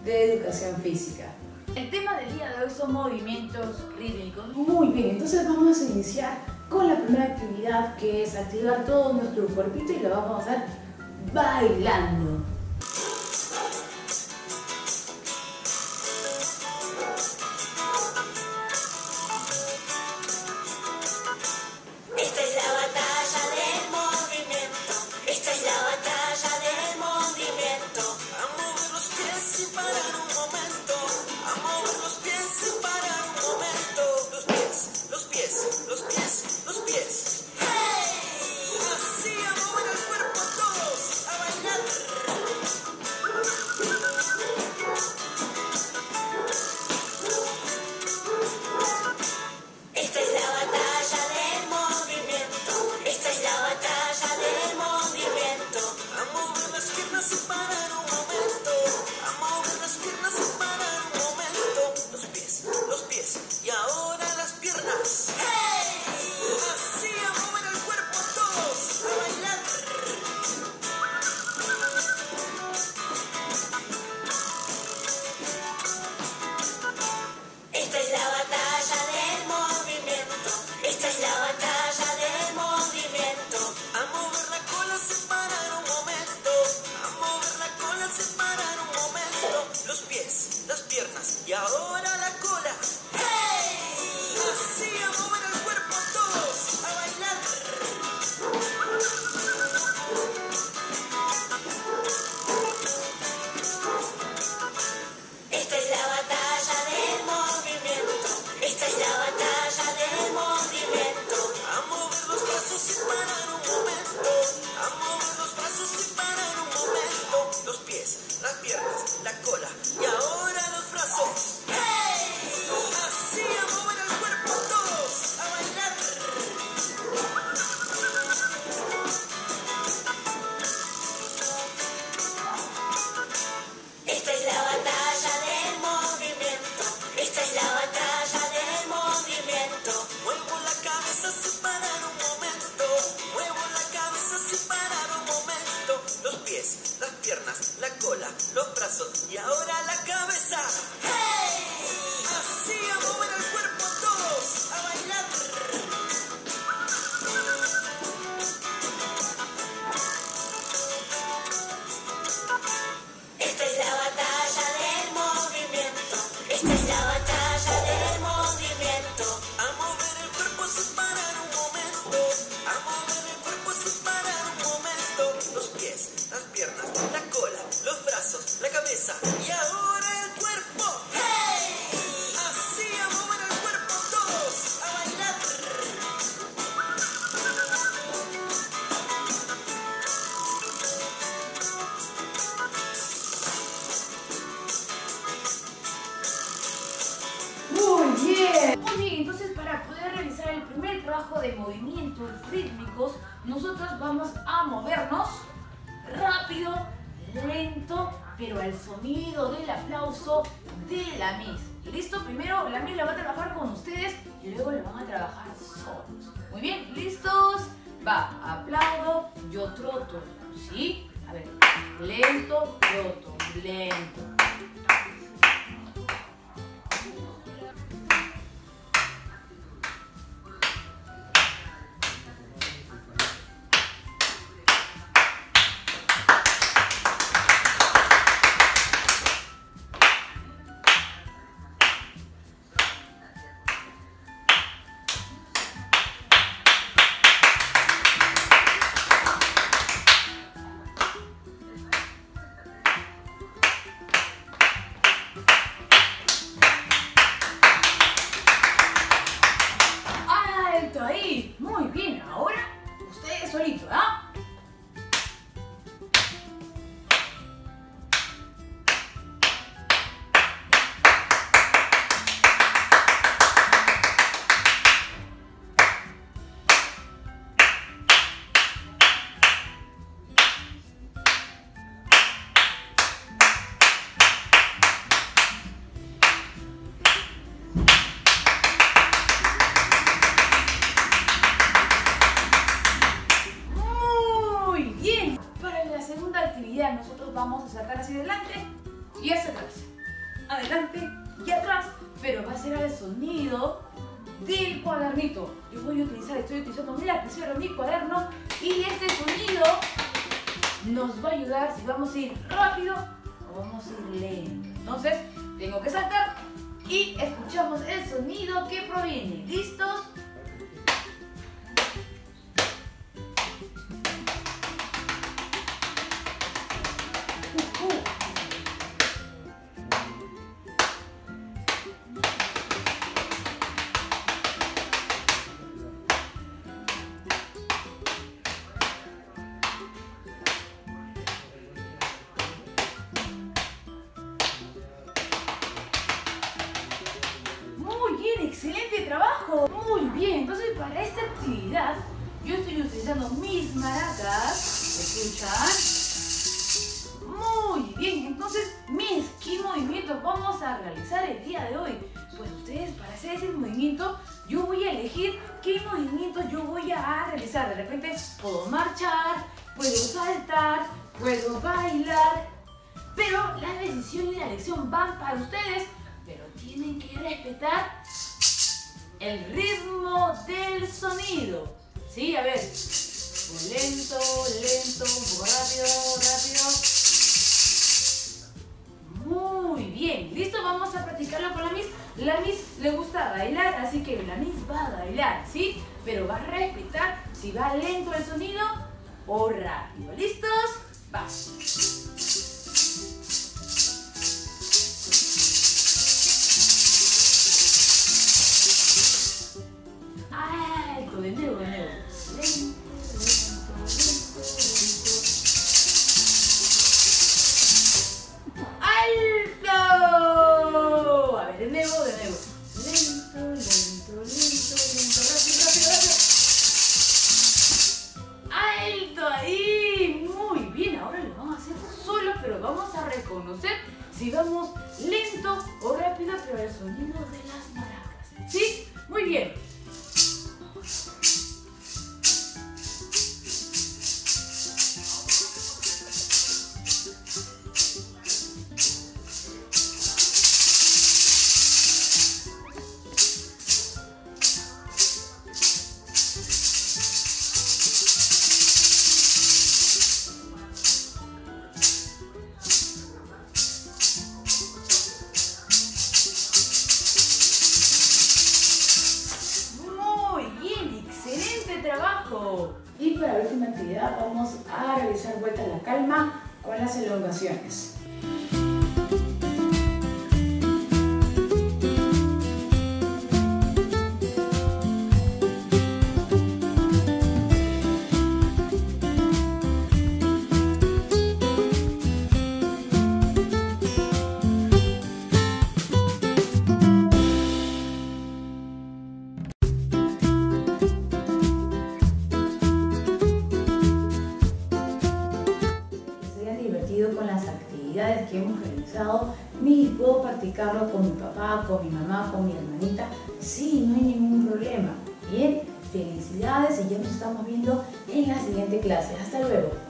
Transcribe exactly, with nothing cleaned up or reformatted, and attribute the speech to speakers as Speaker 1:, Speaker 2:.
Speaker 1: de educación física.
Speaker 2: El tema del día de hoy son movimientos rítmicos.
Speaker 1: Muy bien, entonces vamos a iniciar con la primera actividad, que es activar todo nuestro cuerpito, y lo vamos a hacer bailando.
Speaker 3: Esta es la batalla del movimiento, esta es la batalla del movimiento. A mover los pies sin parar un momento, a mover los pies sin parar un momento. Los pies, los pies, los pies, los pies. ¡Hey! Así a mover el cuerpo todos, a bailar. Esta es la batalla del movimiento, esta es la batalla del movimiento. A mover las piernas sin parar un momento, a mover las piernas sin parar un momento. Los pies, los pies, y ahora las piernas. ¡Hey! Así a mover el cuerpo todos, a bailar. Esta es la batalla del movimiento, esta es la batalla del movimiento. A mover la cola sin parar un momento, a mover la cola sin parar un momento. Los pies, las piernas, y ahora la cola. ¡Hey! Así a mover el cuerpo todos, a bailar. Esta es la batalla del movimiento, esta es la batalla del movimiento. A mover los brazos sin parar un momento, a mover los brazos sin parar un momento. Los pies, las piernas, la cola, y ahora los brazos. ¡Hey! Así a mover el cuerpo todos, a bailar. Esta es la batalla del movimiento, esta es la batalla del movimiento. Muevo la cabeza sin parar un momento, muevo la cabeza sin parar un momento. Los pies, las piernas, la cola, los brazos, y ahora la cabeza. ¡Hey! Así a mover el cuerpo todos, a bailar. Esta es la batalla del movimiento, esta es la batalla del movimiento. A mover el cuerpo sin parar un momento, a mover el cuerpo sin parar un momento. Los pies, las piernas, la cola, los brazos, la cabeza, y ahora el cuerpo. ¡Hey! Así a mover el cuerpo todos, a bailar.
Speaker 1: Muy bien.
Speaker 2: Muy bien, entonces para poder realizar el primer trabajo de movimientos rítmicos, nosotros vamos a movernos rápido, lento, pero al sonido del aplauso de la Miss. ¿Listo? Primero la Miss la va a trabajar con ustedes y luego la van a trabajar solos. Muy bien, ¿listos? Va, aplaudo, yo troto, ¿sí? A ver, lento, troto, lento. Ahí, muy bien, ahora ustedes solitos, ¿ah? nosotros vamos a saltar hacia adelante y hacia atrás. adelante y atrás, pero va a ser al sonido del cuadernito. Yo voy a utilizar, estoy utilizando mi lapicero, mi cuaderno, y este sonido nos va a ayudar si vamos a ir rápido o vamos a ir lento. Entonces, tengo que saltar y escuchamos el sonido que proviene. ¿Listos? ¡Excelente trabajo! Muy bien, entonces para esta actividad yo estoy utilizando mis maracas. ¿Escuchan? Muy bien, entonces mis ¿qué movimientos vamos a realizar el día de hoy? Pues ustedes, para hacer ese movimiento, yo voy a elegir qué movimientos yo voy a realizar. De repente puedo marchar, puedo saltar, puedo bailar, pero la decisión y la elección van para ustedes, pero tienen que respetar el ritmo del sonido. Sí, a ver. Lento, lento, un poco rápido, rápido. Muy bien. ¿Listo? Vamos a practicarlo con la Miss. La Miss le gusta bailar, así que la Miss va a bailar, ¿sí? Pero va a respetar si va lento el sonido o rápido. ¿Listos? Va. De nuevo, de nuevo. Lento, lento, lento, lento. ¡Alto! A ver, de nuevo, de nuevo. Lento, lento, lento, lento, rápido, rápido, rápido. ¡Alto ahí! Muy bien, ahora lo vamos a hacer solos, pero vamos a reconocer si vamos lento o rápido, pero el sonido de las maracas. ¿Sí? Muy bien.
Speaker 1: Y para la última actividad vamos a realizar vuelta a la calma con las elongaciones. Con las actividades que hemos realizado, ni puedo practicarlo con mi papá, con mi mamá, con mi hermanita. Sí, no hay ningún problema. Bien, felicidades y ya nos estamos viendo en la siguiente clase. Hasta luego.